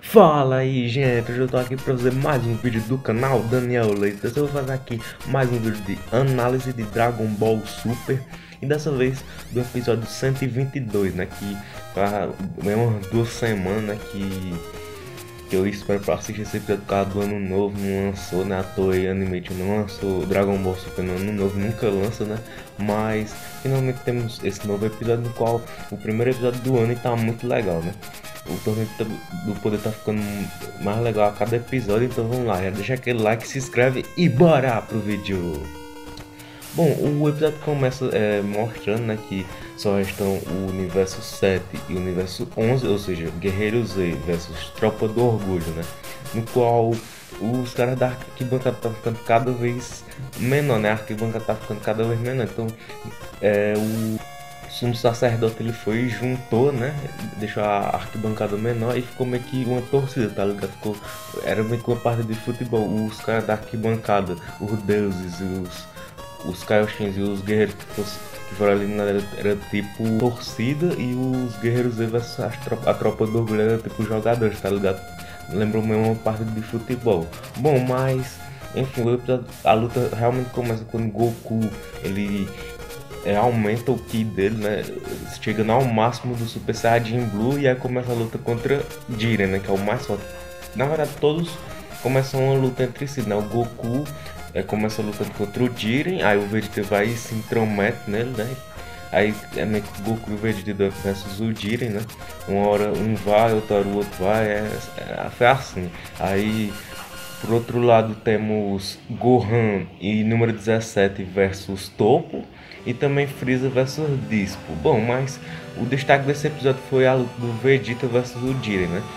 Fala aí, gente, hoje eu tô aqui pra fazer mais um vídeo do canal Daniel Leite. Eu vou fazer aqui mais um vídeo de análise de Dragon Ball Super. E dessa vez do episódio 122, né, que faz umas 2 semanas, né, que eu espero pra assistir esse episódio por causa do ano novo. Não lançou, né, a Toei Animation não lançou Dragon Ball Super no ano novo, nunca lança, né. Mas finalmente temos esse novo episódio, no qual o primeiro episódio do ano e tá muito legal, né. O torneio do poder tá ficando mais legal a cada episódio, então vamos lá, já deixa aquele like, se inscreve e bora pro vídeo. Bom, o episódio começa mostrando, né, que só restam o universo 7 e o universo 11, ou seja, Guerreiro Z versus Tropa do Orgulho, né, no qual os caras da arquibancada estão ficando cada vez menor, né, a arquibancada tá ficando cada vez menor, então o sumo sacerdote ele foi e juntou, né? Deixou a arquibancada menor e ficou meio que uma torcida, tá ligado? Era meio que uma partida de futebol. Os caras da arquibancada, os deuses, os Kaioshins e os guerreiros que foram eliminados era tipo torcida, e os guerreiros versus a tropa do orgulho era tipo jogadores, tá ligado? Lembrou meio uma partida de futebol. Bom, mas enfim, a luta realmente começa quando Goku ele aumenta o ki dele, né? Chegando ao máximo do Super Saiyajin Blue, e aí começa a luta contra Jiren, né? Que é o mais forte. Na verdade, todos começam uma luta entre si, né? O Goku começa lutando contra o Jiren, aí o Vegeta vai e se intromete nele, né? Aí é meio que o Goku e o Vegeta versus o Jiren, né? Uma hora um vai, outra hora o outro vai, foi assim. Aí por outro lado temos Gohan e número 17 versus Toppo, e também Freeza versus Dispo. Bom, mas o destaque desse episódio foi a luta do Vegeta versus o Jiren, né?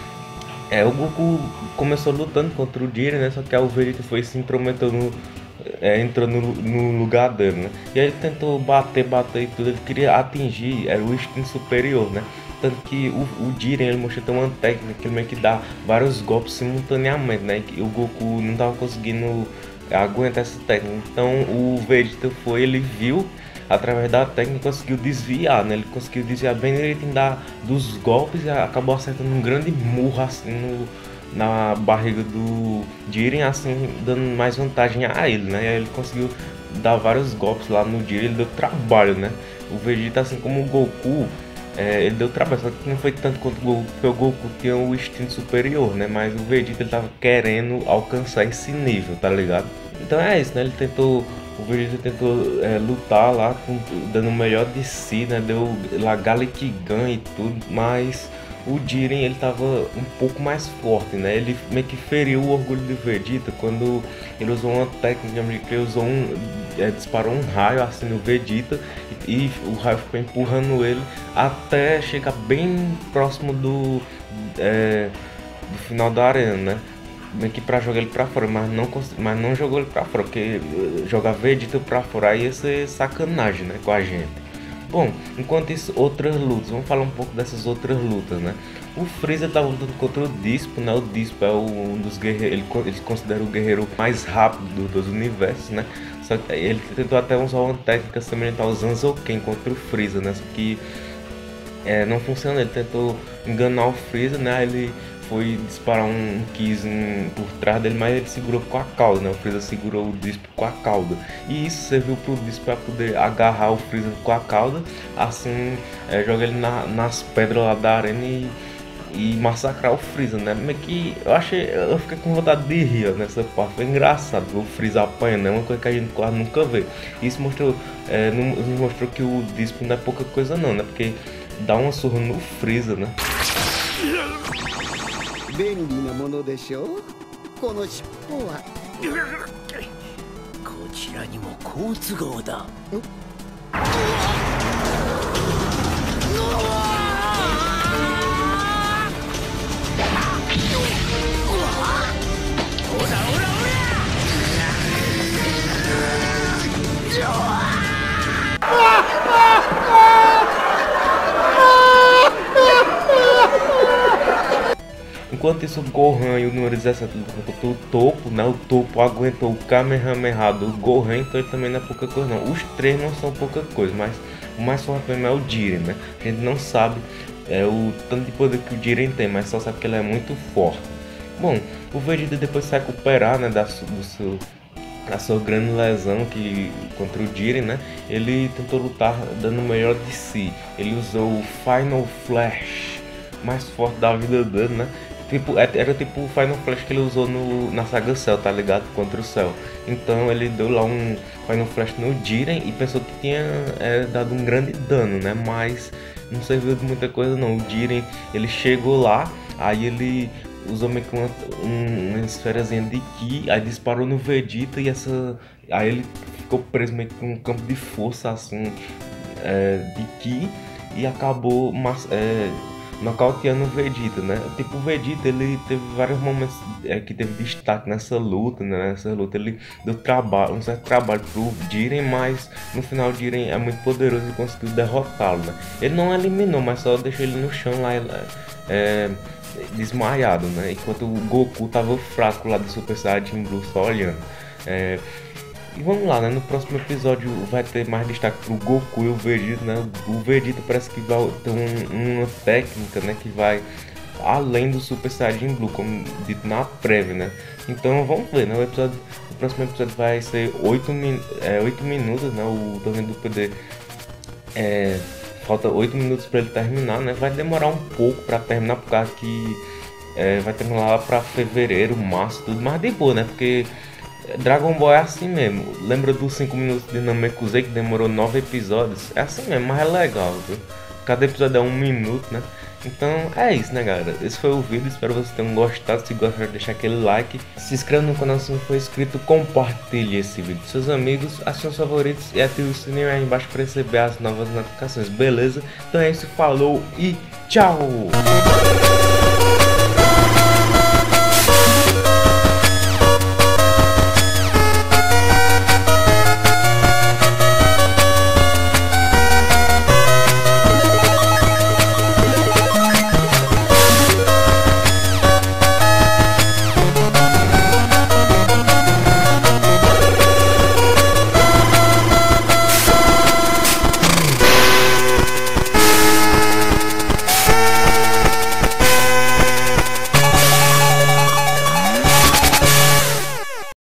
O Goku começou lutando contra o Jiren, né? Só que aí o Vegeta foi se intrometendo, entrou no lugar dele, né? E aí ele tentou bater e tudo, ele queria atingir, era o instinto superior, né? Tanto que o Jiren ele mostrou ter uma técnica que ele meio que dá vários golpes simultaneamente, né? E o Goku não tava conseguindo aguentar essa técnica. Então o Vegeta ele viu através da técnica, conseguiu desviar, né? Ele conseguiu desviar bem direitinho dos golpes e acabou acertando um grande murro assim na barriga do Jiren, assim dando mais vantagem a ele, né? E aí ele conseguiu dar vários golpes lá no Jiren, ele deu trabalho, né? O Vegeta, assim como o Goku, ele deu trabalho, só que não foi tanto quanto o Goku, porque o Goku tinha o instinto superior, né? Mas o Vegeta ele tava querendo alcançar esse nível, tá ligado? Então é isso, né? O Vegeta tentou lutar lá, dando o melhor de si, né? Deu lá Galikigan e tudo, mas o Jiren ele tava um pouco mais forte, né? Ele meio que feriu o orgulho do Vegeta quando ele usou uma técnica que ele usou disparou um raio assim no Vegeta, e o raio ficou empurrando ele até chegar bem próximo do final da arena, né? Meio que pra jogar ele pra fora, mas não jogou ele pra fora, porque jogar Vegeta pra fora aí ia ser sacanagem, né, com a gente. Bom, enquanto isso, outras lutas, vamos falar um pouco dessas outras lutas, né? O Freeza tá lutando contra o Dispo, né? O Dispo é um dos guerreiros, ele se considera o guerreiro mais rápido dos universos, né? Só que ele tentou até usar uma técnica semelhante ao Zanzoken contra o Freeza, né? Só que não funciona, ele tentou enganar o Freeza, né? Ele foi disparar um Kiss por trás dele, mas ele segurou com a cauda, né? O Freeza segurou o Dispo com a cauda, e isso serviu pro Dispo para poder agarrar o Freeza com a cauda, assim, jogar ele nas pedras lá da arena e massacrar o Freeza, né? Meio que eu fiquei com vontade de rir nessa parte, foi engraçado ver o Freeza apanhando, é uma coisa que a gente quase nunca vê. Isso mostrou, nos mostrou que o Dispo não é pouca coisa não, né? Porque dá uma surra no Freeza, né? 便利なものでしょう。この尻尾はこちらにも好都合だ。 Enquanto isso, o Gohan e o número 17 lutou o Toppo, né? O Toppo aguentou o Kamehameha do Gohan, então ele também não é pouca coisa não. Os três não são pouca coisa, mas o mais forte mesmo é o Jiren, né? A gente não sabe o tanto de poder que o Jiren tem, mas só sabe que ele é muito forte. Bom, o Vegeta depois se recuperar, né, da sua grande lesão contra o Jiren, né, ele tentou lutar dando o melhor de si. Ele usou o Final Flash mais forte da vida dele, né? Era tipo o Final Flash que ele usou na saga Cell, tá ligado? Contra o Cell. Então ele deu lá um Final Flash no Jiren e pensou que tinha dado um grande dano, né? Mas não serviu de muita coisa não. O Jiren, ele chegou lá, aí ele usou meio que uma esferazinha de Ki, aí disparou no Vegeta e aí ele ficou preso meio que com um campo de força assim de Ki e acabou nocauteando o Vegeta, né? Tipo, o Vegeta, ele teve vários momentos que teve destaque nessa luta, né? Nessa luta ele deu um certo trabalho pro Jiren, mas no final o Jiren é muito poderoso e conseguiu derrotá-lo, né? Ele não eliminou, mas só deixou ele no chão lá, desmaiado, né? Enquanto o Goku tava fraco lá do Super Saiyajin Blue só olhando. E vamos lá, né? No próximo episódio vai ter mais destaque pro Goku e o Vegeta, né? O Vegeta parece que vai ter uma técnica, né? Que vai além do Super Saiyajin Blue, como dito na prévia, né? Então vamos ver, né? O próximo episódio vai ser 8 minutos, né? O torneio do poder falta 8 minutos para ele terminar, né? Vai demorar um pouco para terminar, por causa que vai terminar lá para fevereiro, março, tudo mais de boa, né? Porque Dragon Ball é assim mesmo. Lembra dos 5 minutos de Namekusei que demorou 9 episódios? É assim mesmo, mas é legal, viu? Cada episódio é 1 minuto, né? Então é isso, né, galera? Esse foi o vídeo, espero que vocês tenham gostado. Se gostar, deixar aquele like, se inscreva no canal se não for inscrito, compartilhe esse vídeo com seus amigos, assine os favoritos e ative o sininho aí embaixo para receber as novas notificações, beleza? Então é isso, falou e tchau!